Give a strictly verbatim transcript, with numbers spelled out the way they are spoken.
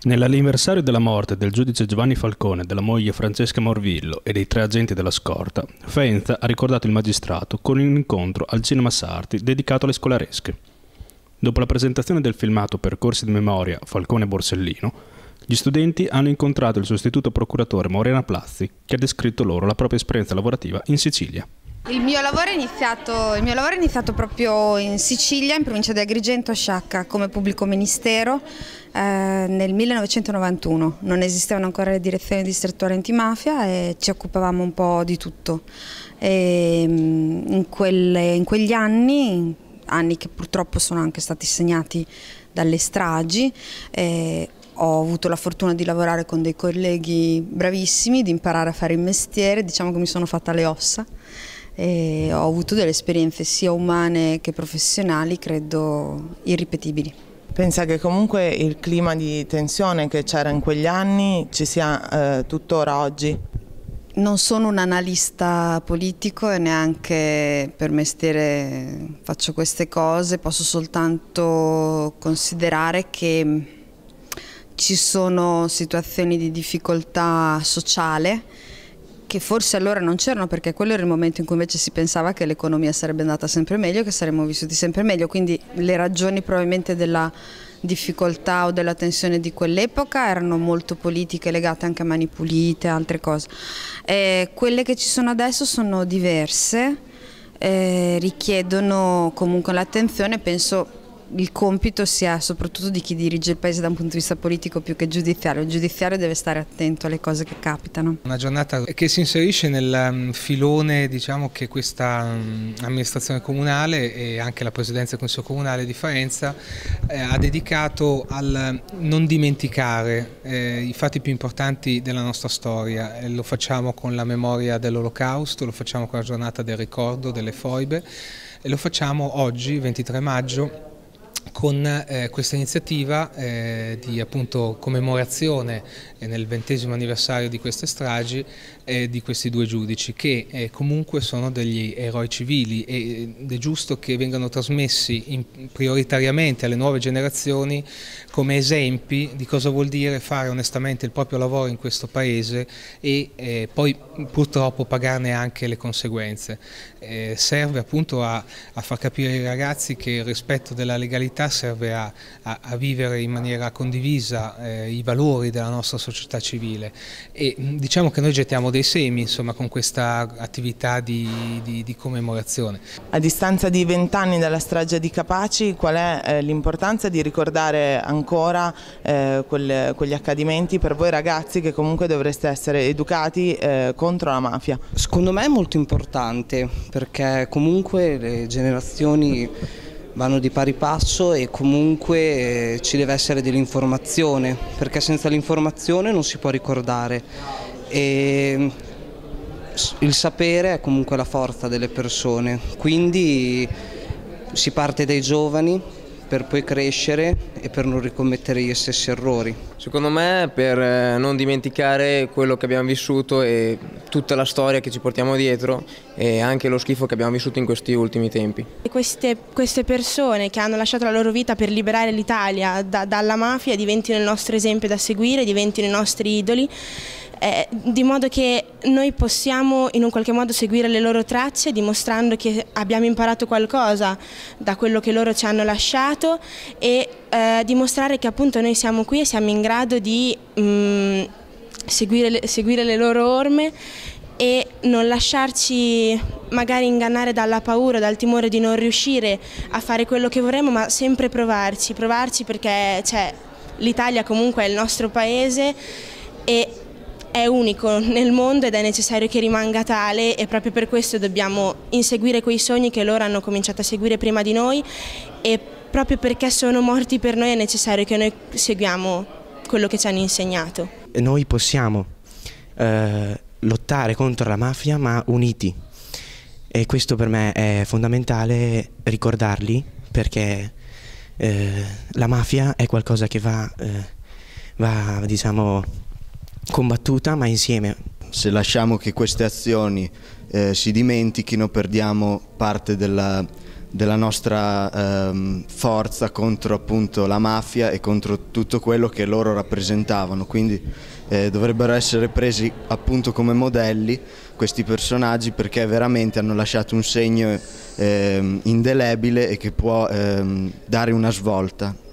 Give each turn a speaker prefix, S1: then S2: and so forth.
S1: Nell'anniversario della morte del giudice Giovanni Falcone, della moglie Francesca Morvillo e dei tre agenti della scorta, Faenza ha ricordato il magistrato con un incontro al Cinema Sarti dedicato alle scolaresche. Dopo la presentazione del filmato Percorsi di memoria Falcone-Borsellino, gli studenti hanno incontrato il sostituto procuratore Morena Plazzi, che ha descritto loro la propria esperienza lavorativa in Sicilia.
S2: Il mio lavoro è iniziato, il mio lavoro è iniziato proprio in Sicilia, in provincia di Agrigento, a Sciacca, come pubblico ministero eh, nel millenovecentonovantuno. Non esistevano ancora le direzioni distrettuali antimafia e ci occupavamo un po' di tutto. E, in, quelle, in quegli anni, anni che purtroppo sono anche stati segnati dalle stragi, eh, ho avuto la fortuna di lavorare con dei colleghi bravissimi, di imparare a fare il mestiere, diciamo che mi sono fatta le ossa. E ho avuto delle esperienze sia umane che professionali, credo, irripetibili.
S3: Pensa che comunque il clima di tensione che c'era in quegli anni ci sia eh, tuttora oggi?
S2: Non sono un analista politico e neanche per mestiere faccio queste cose, posso soltanto considerare che ci sono situazioni di difficoltà sociale che forse allora non c'erano, perché quello era il momento in cui invece si pensava che l'economia sarebbe andata sempre meglio, che saremmo vissuti sempre meglio, quindi le ragioni probabilmente della difficoltà o della tensione di quell'epoca erano molto politiche, legate anche a Mani Pulite, altre cose. Eh, quelle che ci sono adesso sono diverse, eh, richiedono comunque l'attenzione, penso il compito sia soprattutto di chi dirige il paese da un punto di vista politico più che giudiziario. Il giudiziario deve stare attento alle cose che capitano.
S4: Una giornata che si inserisce nel filone, diciamo, che questa amministrazione comunale e anche la Presidenza del Consiglio Comunale di Faenza eh, ha dedicato al non dimenticare eh, i fatti più importanti della nostra storia. Eh, lo facciamo con la memoria dell'Olocausto, lo facciamo con la giornata del ricordo delle foibe e lo facciamo oggi, ventitré maggio, con eh, questa iniziativa eh, di appunto commemorazione eh, nel ventesimo anniversario di queste stragi eh, di questi due giudici che eh, comunque sono degli eroi civili ed è giusto che vengano trasmessi in, prioritariamente alle nuove generazioni come esempi di cosa vuol dire fare onestamente il proprio lavoro in questo paese e eh, poi purtroppo pagarne anche le conseguenze. Eh, serve appunto a, a far capire ai ragazzi che il rispetto della legalità serve a, a, a vivere in maniera condivisa eh, i valori della nostra società civile e diciamo che noi gettiamo dei semi insomma con questa attività di, di, di commemorazione.
S3: A distanza di vent'anni dalla strage di Capaci, qual è eh, l'importanza di ricordare ancora eh, quelle, quegli accadimenti per voi ragazzi che comunque dovreste essere educati eh, contro la mafia?
S5: Secondo me è molto importante perché comunque le generazioni vanno di pari passo e comunque ci deve essere dell'informazione, perché senza l'informazione non si può ricordare e il sapere è comunque la forza delle persone, quindi si parte dai giovani per poi crescere e per non ricommettere gli stessi errori.
S6: Secondo me per non dimenticare quello che abbiamo vissuto e tutta la storia che ci portiamo dietro e anche lo schifo che abbiamo vissuto in questi ultimi tempi.
S7: Queste, queste persone che hanno lasciato la loro vita per liberare l'Italia da, dalla mafia diventino il nostro esempio da seguire, diventino i nostri idoli. Eh, di modo che noi possiamo in un qualche modo seguire le loro tracce dimostrando che abbiamo imparato qualcosa da quello che loro ci hanno lasciato e eh, dimostrare che appunto noi siamo qui e siamo in grado di mh, seguire, le, seguire le loro orme e non lasciarci magari ingannare dalla paura, dal timore di non riuscire a fare quello che vorremmo, ma sempre provarci, provarci perché cioè, l'Italia comunque è il nostro paese e è unico nel mondo ed è necessario che rimanga tale e proprio per questo dobbiamo inseguire quei sogni che loro hanno cominciato a seguire prima di noi e proprio perché sono morti per noi è necessario che noi seguiamo quello che ci hanno insegnato.
S8: Noi possiamo eh, lottare contro la mafia ma uniti e questo per me è fondamentale ricordarli perché eh, la mafia è qualcosa che va, eh, va diciamo combattuta ma insieme.
S9: Se lasciamo che queste azioni eh, si dimentichino perdiamo parte della, della nostra ehm, forza contro appunto la mafia e contro tutto quello che loro rappresentavano, quindi eh, dovrebbero essere presi appunto come modelli questi personaggi, perché veramente hanno lasciato un segno ehm, indelebile e che può ehm, dare una svolta.